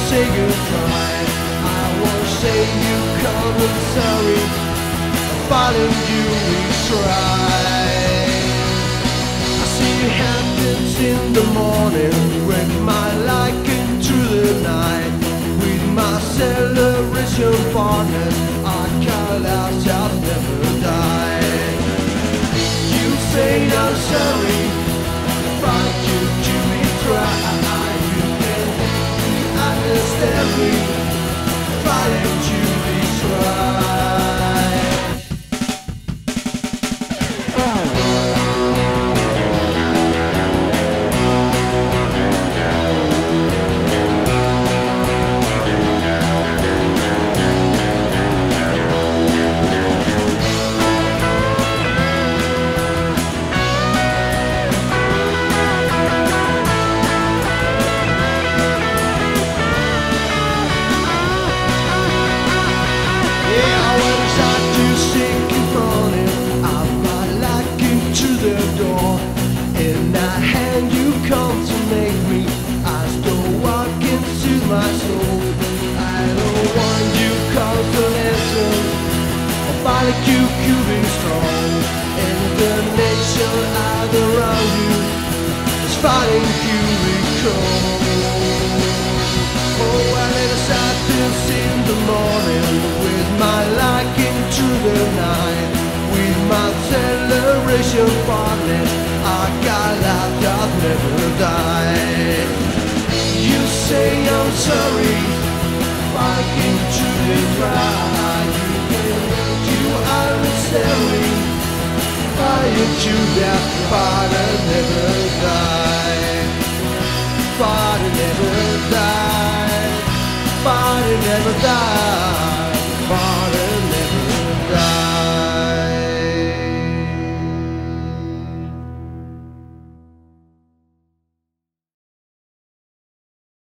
say goodbye. I won't say you come and sorry. Following you we try. I see hands in the morning, with my liking through the night. With my celebration partners, our call out shall never die. You say I'm sorry, but you do me try. You can understand me, but you be try. Come to make me, I still walk into my soul. I don't want you consolation, a body you be strong. And the nation out around you is fighting you recall. Oh, I let us out this in the morning, with my liking through the night. With my celebration partners, I got life that never die. You say I'm sorry, fighting to the cry. You understand me, fighting to that father never die. Father never die, father never die.